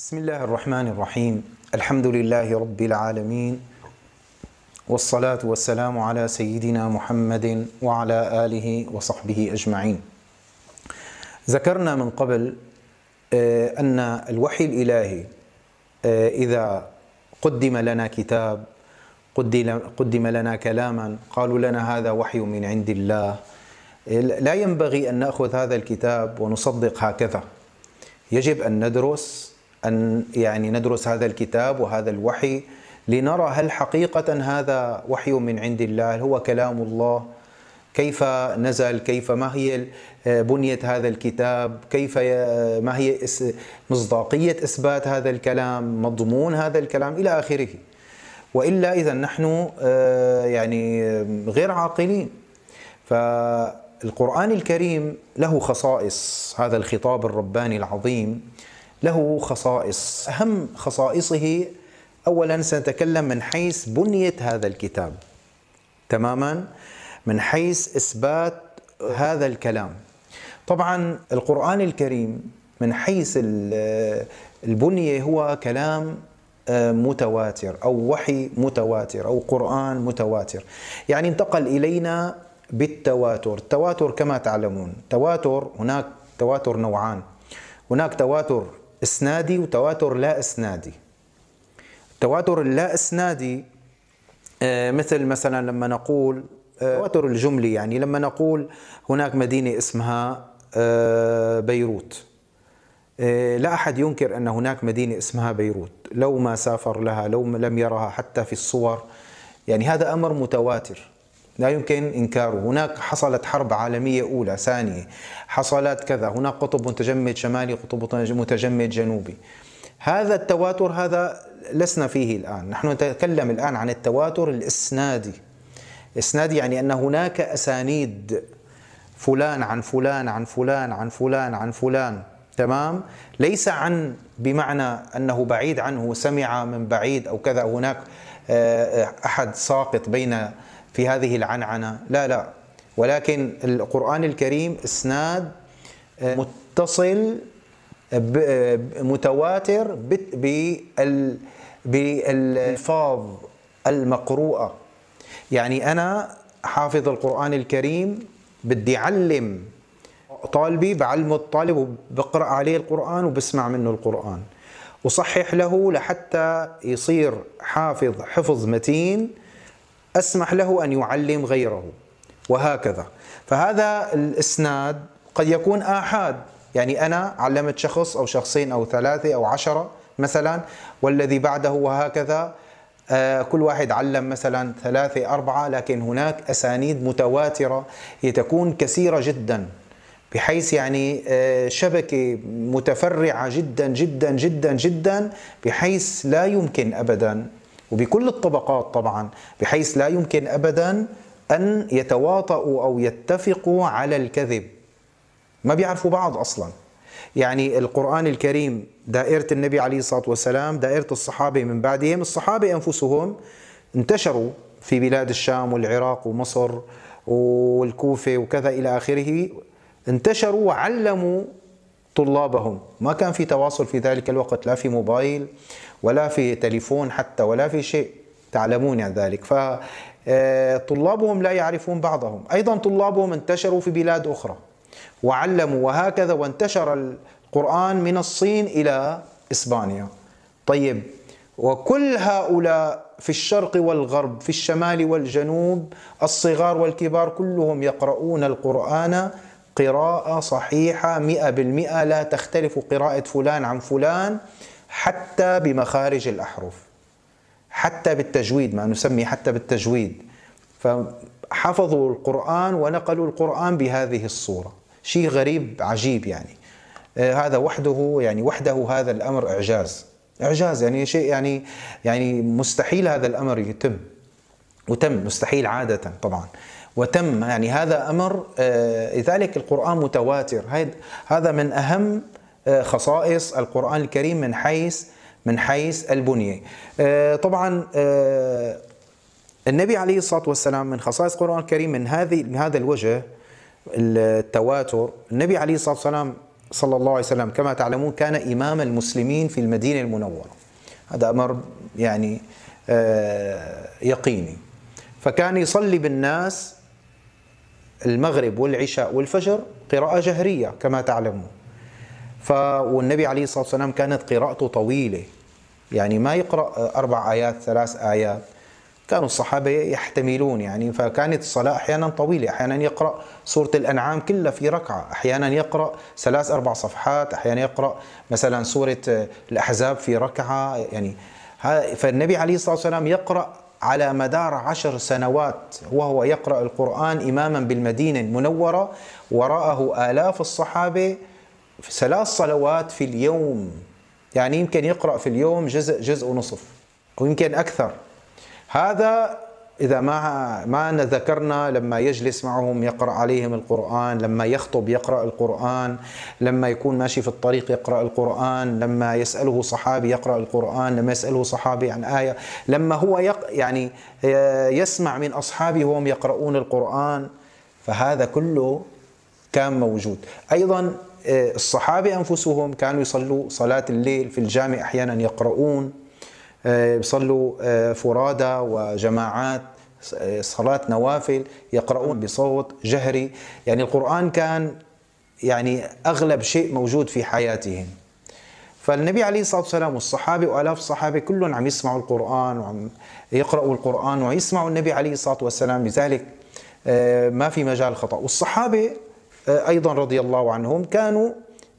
بسم الله الرحمن الرحيم. الحمد لله رب العالمين، والصلاة والسلام على سيدنا محمد وعلى آله وصحبه أجمعين. ذكرنا من قبل أن الوحي الإلهي إذا قدم لنا كتاب، قدم لنا كلاما، قالوا لنا هذا وحي من عند الله، لا ينبغي أن نأخذ هذا الكتاب ونصدق هكذا. يجب أن ندرس هذا الكتاب وهذا الوحي لنرى هل حقيقة هذا وحي من عند الله، هل هو كلام الله، كيف نزل، ما هي بنية هذا الكتاب، ما هي مصداقية إثبات هذا الكلام، مضمون هذا الكلام إلى آخره. وإلا إذا نحن غير عاقلين. فالقرآن الكريم له خصائص، هذا الخطاب الرباني العظيم له خصائص. أهم خصائصه أولا سنتكلم من حيث بنية هذا الكتاب تماما، من حيث إثبات هذا الكلام. طبعا القرآن الكريم من حيث البنية هو كلام متواتر أو وحي متواتر أو قرآن متواتر، يعني انتقل إلينا بالتواتر. التواتر كما تعلمون هناك تواتر نوعان، هناك تواتر إسنادي وتواتر لا إسنادي. التواتر اللا إسنادي مثلا لما نقول تواتر الجملي، يعني لما نقول هناك مدينة اسمها بيروت، لا أحد ينكر أن هناك مدينة اسمها بيروت لو ما سافر لها، لو لم يرها حتى في الصور، يعني هذا أمر متواتر لا يمكن إنكاره. هناك حصلت حرب عالمية أولى ثانية، حصلت كذا، هناك قطب متجمد شمالي، قطب متجمد جنوبي. هذا التواتر هذا لسنا فيه الآن، نحن نتكلم الآن عن التواتر الإسنادي. إسنادي يعني أن هناك أسانيد، فلان عن فلان عن فلان عن فلان عن فلان، تمام؟ ليس عن بمعنى أنه بعيد عنه، سمع من بعيد أو كذا، هناك أحد ساقط بين في هذه العنعنة، لا، ولكن القرآن الكريم إسناد متصل متواتر بالألفاظ المقروءة. يعني أنا حافظ القرآن الكريم بدي أعلم طالبي، بعلم الطالب وبقرأ عليه القرآن وبسمع منه القرآن، وصحح له لحتى يصير حافظ حفظ متين، أسمح له أن يعلم غيره، وهكذا. فهذا الإسناد قد يكون آحاد، يعني أنا علمت شخص أو شخصين أو ثلاثة أو 10 مثلا، والذي بعده وهكذا، كل واحد علم مثلا 3 4، لكن هناك أسانيد متواترة تكون كثيرة جدا، بحيث شبكة متفرعة جدا جدا جدا جدا، بحيث لا يمكن أبدا، وبكل الطبقات طبعا، بحيث لا يمكن أبدا أن يتواطؤوا أو يتفقوا على الكذب، ما بيعرفوا بعض أصلا. يعني القرآن الكريم دائرة النبي عليه الصلاة والسلام، دائرة الصحابة من بعدهم، الصحابة أنفسهم انتشروا في بلاد الشام والعراق ومصر والكوفة وكذا إلى آخره، انتشروا وعلموا طلابهم. ما كان في تواصل في ذلك الوقت، لا في موبايل ولا في تليفون حتى ولا في شيء، تعلمون ذلك. فطلابهم لا يعرفون بعضهم، أيضا طلابهم انتشروا في بلاد أخرى وعلموا، وهكذا، وانتشر القرآن من الصين إلى إسبانيا. طيب، وكل هؤلاء في الشرق والغرب، في الشمال والجنوب، الصغار والكبار، كلهم يقرؤون القرآن قراءة صحيحة 100%، لا تختلف قراءة فلان عن فلان، حتى بمخارج الأحرف، حتى بالتجويد، ما نسمي حتى بالتجويد. فحفظوا القرآن ونقلوا القرآن بهذه الصورة، شيء غريب عجيب يعني. هذا وحده هذا الأمر إعجاز، يعني شيء يعني مستحيل هذا الأمر يتم، وتم مستحيل عادة طبعا، وتم، يعني هذا أمر. لذلك القرآن متواتر، هذا من أهم خصائص القرآن الكريم من حيث البنية. طبعا النبي عليه الصلاة والسلام من خصائص القرآن الكريم من هذا الوجه، التواتر. النبي عليه الصلاة والسلام صلى الله عليه وسلم كما تعلمون كان إمام المسلمين في المدينة المنورة، هذا أمر يعني يقيني. فكان يصلي بالناس المغرب والعشاء والفجر قراءة جهرية كما تعلمون. والنبي عليه الصلاة والسلام كانت قراءته طويلة، يعني ما يقرأ 4 آيات 3 آيات، كانوا الصحابة يحتملون يعني، فكانت الصلاة أحيانا طويلة، أحيانا يقرأ سورة الأنعام كلها في ركعة، أحيانا يقرأ 3-4 صفحات، أحيانا يقرأ مثلا سورة الأحزاب في ركعة يعني. فالنبي عليه الصلاة والسلام يقرأ على مدار 10 سنوات وهو يقرأ القرآن إماما بالمدينة المنورة، وراءه آلاف الصحابة في 3 صلوات في اليوم، يعني يمكن يقرأ في اليوم جزء ونصف ويمكن أكثر. هذا إذا ما ذكرنا لما يجلس معهم يقرأ عليهم القرآن، لما يخطب يقرأ القرآن، لما يكون ماشي في الطريق يقرأ القرآن، لما يسأله صحابي يقرأ القرآن، لما يسأله صحابي عن آية، لما هو يعني يسمع من أصحابه وهم يقرؤون القرآن، فهذا كله كان موجود. أيضا الصحابة أنفسهم كانوا يصلوا صلاة الليل في الجامع، أحيانا يقرؤون، يصلوا فرادى وجماعات صلاة نوافل، يقرؤون بصوت جهري، يعني القرآن كان يعني أغلب شيء موجود في حياتهم. فالنبي عليه الصلاة والسلام والصحابة وآلاف الصحابة كلهم عم يسمعوا القرآن وعم يقرأوا القرآن ويسمعوا النبي عليه الصلاة والسلام، لذلك ما في مجال خطأ. والصحابة أيضا رضي الله عنهم كانوا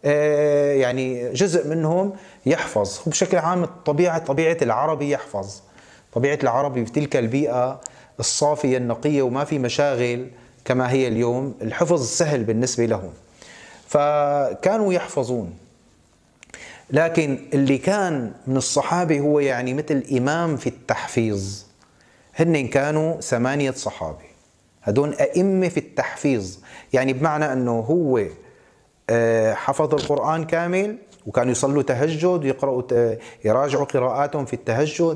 يعني جزء منهم يحفظ، وبشكل عام طبيعة العربي يحفظ، طبيعة العربي في تلك البيئة الصافية النقية وما في مشاغل كما هي اليوم، الحفظ سهل بالنسبة لهم، فكانوا يحفظون. لكن اللي كان من الصحابة هو يعني مثل إمام في التحفيظ، هن كانوا 8 صحابة، هدول أئمة في التحفيظ، يعني بمعنى أنه هو حفظ القرآن كامل، وكانوا يصلوا تهجد ويقرأوا يراجعوا قراءاتهم في التهجد،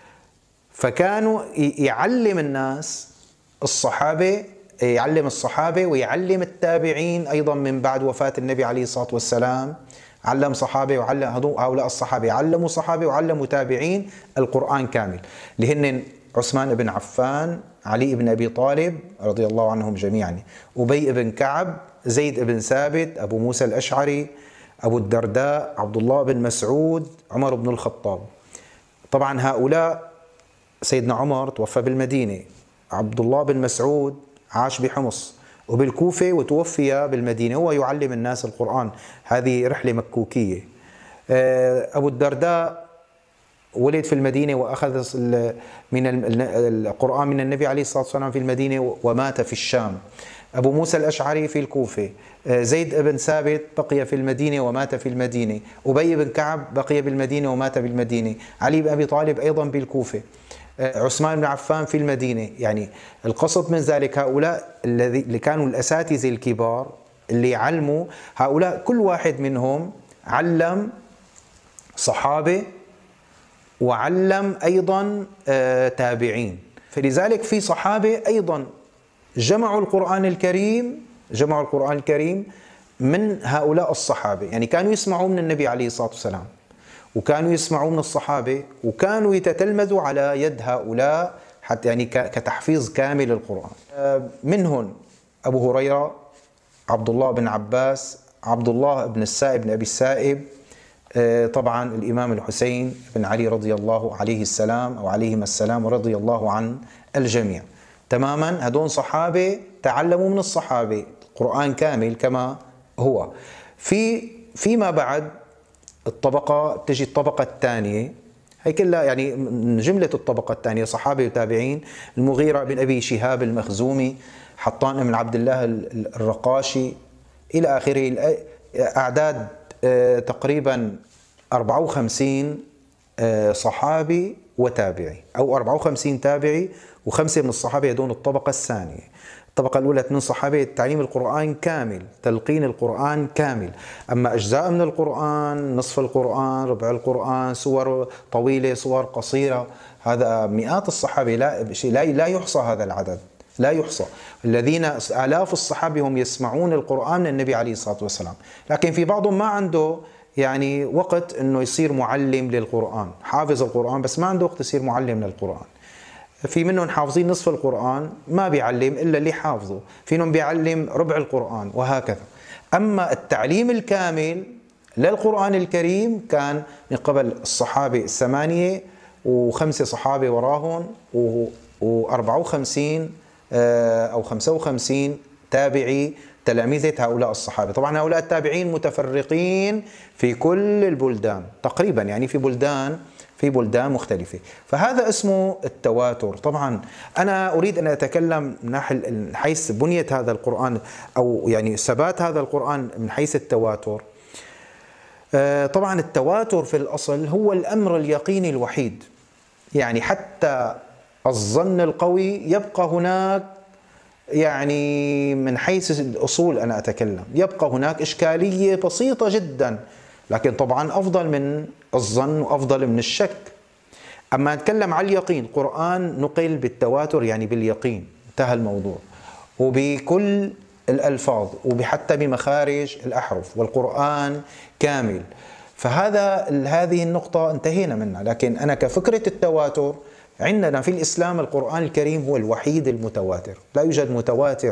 فكانوا يعلم الناس الصحابة، يعلم الصحابة ويعلم التابعين أيضا من بعد وفاة النبي عليه الصلاة والسلام، علم صحابة وعلم هؤلاء الصحابة علموا صحابة وعلموا تابعين القرآن كامل، اللي هن عثمان بن عفان، علي بن أبي طالب رضي الله عنهم جميعا، أبي بن كعب، زيد بن ثابت، أبو موسى الأشعري، أبو الدرداء، عبد الله بن مسعود، عمر بن الخطاب. طبعا هؤلاء سيدنا عمر توفى بالمدينة، عبد الله بن مسعود عاش بحمص وبالكوفة وتوفي بالمدينة، هو يعلم الناس القرآن، هذه رحلة مكوكية. أبو الدرداء ولد في المدينة وأخذ من القرآن من النبي عليه الصلاة والسلام في المدينة ومات في الشام. أبو موسى الأشعري في الكوفة، زيد بن ثابت بقي في المدينة ومات في المدينة، أبي بن كعب بقي بالمدينة ومات بالمدينة، علي بن أبي طالب أيضا بالكوفة، عثمان بن عفان في المدينة. يعني القصد من ذلك هؤلاء اللي كانوا الأساتذة الكبار اللي علموا، هؤلاء كل واحد منهم علم صحابة وعلم أيضا تابعين، فلذلك في صحابة أيضا جمعوا القرآن الكريم من هؤلاء الصحابة، يعني كانوا يسمعوا من النبي عليه الصلاة والسلام، وكانوا يسمعوا من الصحابة، وكانوا يتتلمذوا على يد هؤلاء حتى يعني كتحفيظ كامل القرآن. منهم أبو هريرة، عبد الله بن عباس، عبد الله بن السائب بن أبي السائب، طبعا الإمام الحسين بن علي رضي الله عليه السلام أو عليهما السلام ورضي الله عن الجميع. تماما هدول صحابة تعلموا من الصحابة القرآن كامل كما هو. فيما بعد تجي الطبقة الثانية، هي كلها يعني من جملة الطبقة الثانية صحابة وتابعين، المغيرة بن أبي شهاب المخزومي، حطان بن عبد الله الرقاشي إلى آخره، أعداد تقريبا 54 صحابي وتابعي، أو 54 تابعي و5 من الصحابة هدول الطبقة الثانية. الطبقة الأولى 2 صحابة تعليم القرآن كامل، تلقين القرآن كامل، أما أجزاء من القرآن، نصف القرآن، ربع القرآن، سور طويلة، سور قصيرة، هذا مئات الصحابة، لا يحصى هذا العدد، لا يحصى. الذين آلاف الصحابة هم يسمعون القرآن من النبي عليه الصلاة والسلام، لكن في بعضهم ما عنده يعني وقت انه يصير معلم للقرآن، حافظ القرآن بس ما عنده وقت يصير معلم للقرآن. في منهم حافظين نصف القرآن ما بيعلم إلا اللي حافظه، في منهم بيعلم ربع القرآن وهكذا. أما التعليم الكامل للقرآن الكريم كان من قبل الصحابة 8 و5 صحابة وراهم و54 أو 55 تابعي تلامذة هؤلاء الصحابة. طبعا هؤلاء التابعين متفرقين في كل البلدان تقريبا، يعني في بلدان مختلفة، فهذا اسمه التواتر. طبعا أنا أريد أن أتكلم من حيث بنية هذا القرآن أو يعني ثبات هذا القرآن من حيث التواتر. طبعا التواتر في الأصل هو الأمر اليقيني الوحيد، يعني حتى الظن القوي يبقى هناك، يعني من حيث الأصول أنا أتكلم يبقى هناك إشكالية بسيطة جدا، لكن طبعا أفضل من الظن وأفضل من الشك. أما نتكلم عن اليقين، القرآن نقل بالتواتر يعني باليقين، انتهى الموضوع، وبكل الألفاظ وحتى بمخارج الأحرف، والقرآن كامل. هذه النقطة انتهينا منها. لكن أنا كفكرة التواتر عندنا في الإسلام القرآن الكريم هو الوحيد المتواتر، لا يوجد متواتر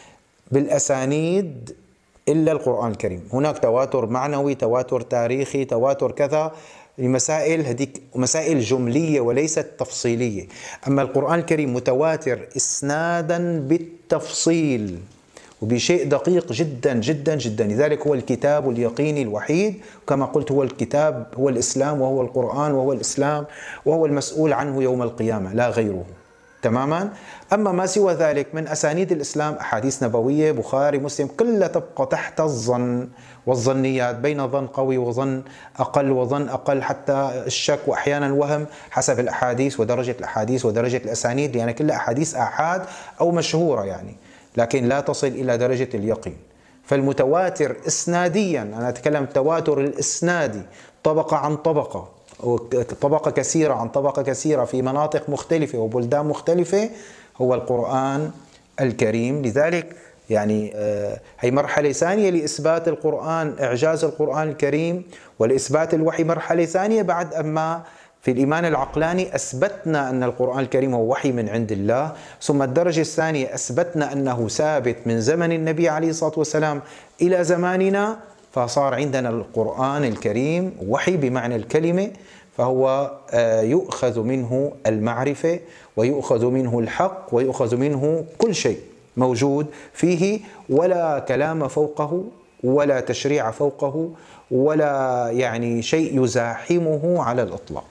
بالأسانيد إلا القرآن الكريم. هناك تواتر معنوي، تواتر تاريخي، تواتر كذا، مسائل هذيك مسائل جملية وليست تفصيلية. أما القرآن الكريم متواتر إسنادا بالتفصيل وبشيء دقيق جدا جدا جدا، لذلك هو الكتاب اليقيني الوحيد. كما قلت هو الكتاب، هو الإسلام، وهو القرآن، وهو الإسلام، وهو المسؤول عنه يوم القيامة لا غيره تماما. أما ما سوى ذلك من أسانيد الإسلام، أحاديث نبوية، بخاري، مسلم، كلها تبقى تحت الظن والظنيات، بين ظن قوي وظن أقل وظن أقل، حتى الشك وأحيانا وهم حسب الأحاديث ودرجة الأحاديث ودرجة الأسانيد، يعني كلها أحاديث آحاد أو مشهورة يعني، لكن لا تصل إلى درجة اليقين. فالمتواتر إسناديا، أنا أتكلم التواتر الإسنادي، طبقة عن طبقة، طبقة كثيرة عن طبقة كثيرة في مناطق مختلفة وبلدان مختلفة، هو القرآن الكريم. لذلك يعني هي مرحلة ثانية لإثبات القرآن، إعجاز القرآن الكريم ولإثبات الوحي، مرحلة ثانية بعد أما في الإيمان العقلاني أثبتنا أن القرآن الكريم هو وحي من عند الله، ثم الدرجة الثانية أثبتنا أنه ثابت من زمن النبي عليه الصلاة والسلام إلى زماننا، فصار عندنا القرآن الكريم وحي بمعنى الكلمة، فهو يؤخذ منه المعرفة ويؤخذ منه الحق ويؤخذ منه كل شيء موجود فيه، ولا كلام فوقه ولا تشريع فوقه ولا يعني شيء يزاحمه على الإطلاق.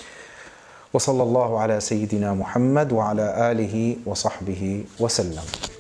وصلى الله على سيدنا محمد وعلى آله وصحبه وسلم.